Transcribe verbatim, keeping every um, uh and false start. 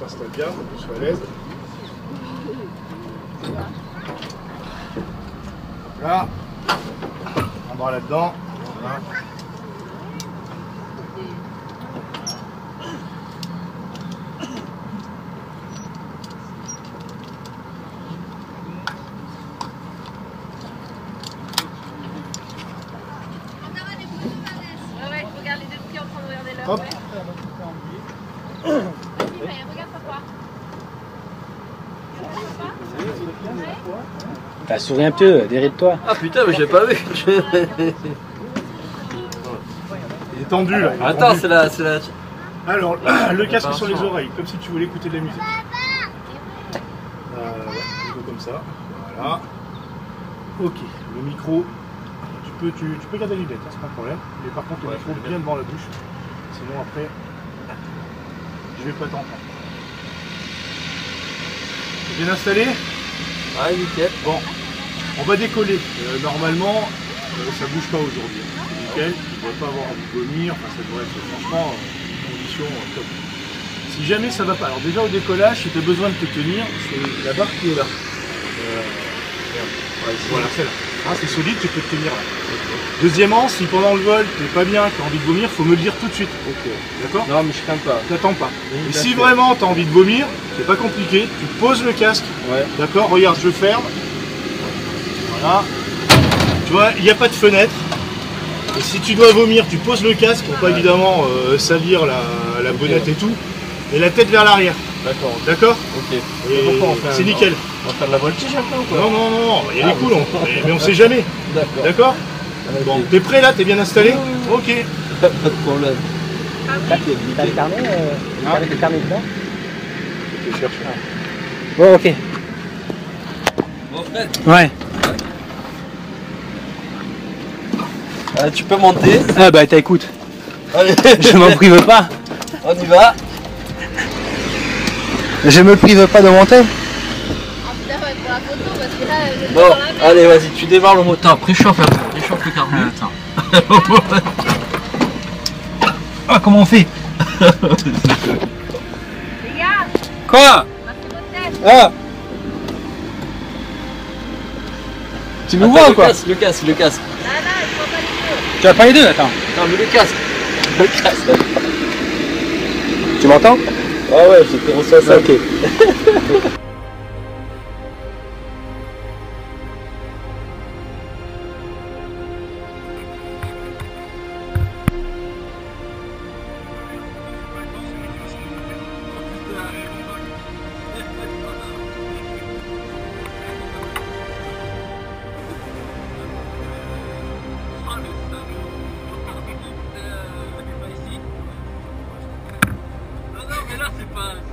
t'installes bien, pour que tu sois à l'aise. Là, un bras là-dedans. Voilà. Hop. T'as souri un peu, derrière de toi. Ah putain, mais j'ai pas vu. Il est tendu là. Il est Attends, tendu. c'est la, c'est la. Alors, le casque sur les oreilles, comme si tu voulais écouter de la musique. Euh, ouais, plutôt comme ça. Voilà. Ok, le micro. Tu peux, tu, tu peux garder les lunettes, hein, c'est pas un problème. Mais par contre, le Ouais, micro bien devant la bouche. Sinon, après, je vais pas t'entendre. Bien installé? Ouais, nickel. Bon, on va décoller. Euh, normalement, euh, ça bouge pas aujourd'hui. C'est nickel, tu ne dois pas avoir envie de vomir. Enfin, ça devrait être franchement une condition euh, top. Si jamais ça va pas, alors déjà au décollage, si tu as besoin de te tenir, c'est la barre qui est là. Euh, ouais, voilà, celle-là. Hein, c'est solide, tu peux te tenir là. Okay. Deuxièmement, si pendant le vol tu n'es pas bien, tu as envie de vomir, il faut me le dire tout de suite. Ok. D'accord? Non, mais je crains pas. T'attends pas. Oui, et si vraiment tu as envie de vomir, c'est pas compliqué, tu poses le casque. Ouais. D'accord? Regarde, je ferme. Voilà. Tu vois, il n'y a pas de fenêtre. Et si tu dois vomir, tu poses le casque pour pas évidemment euh, salir la, la okay. bonnette et tout. Et la tête vers l'arrière. D'accord. D'accord? Ok. C'est nickel. On va faire de la voltige un peu ou quoi? Non, non, non, il y a ah, des coups, mais, mais on sait jamais. D'accord. D'accord? Okay. Bon, t'es prêt là? T'es bien installé? Ok. Pas de problème. T'as le carnet, euh, ah. avec le carnet dedans? Je cherche. Bon, ok. Bon, Fred. Ouais. Euh, tu peux monter. Ah bah t'écoutes. Allez. Je m'en prive pas. On y va. Je me prive pas de monter. Bon, allez, vas-y, tu démarres le moteur. Préchauffe un peu. Préchauffe le carburant. Attends. Ah, comment on fait? Quoi? Ah. Tu me vois ou quoi? Le casque, le casque. Tu vas pas les deux, attends. Non, mais le casque. Le casque. Tu m'entends? Ah ouais, j'étais reçu ça. Ok. Non, mais là, c'est pas...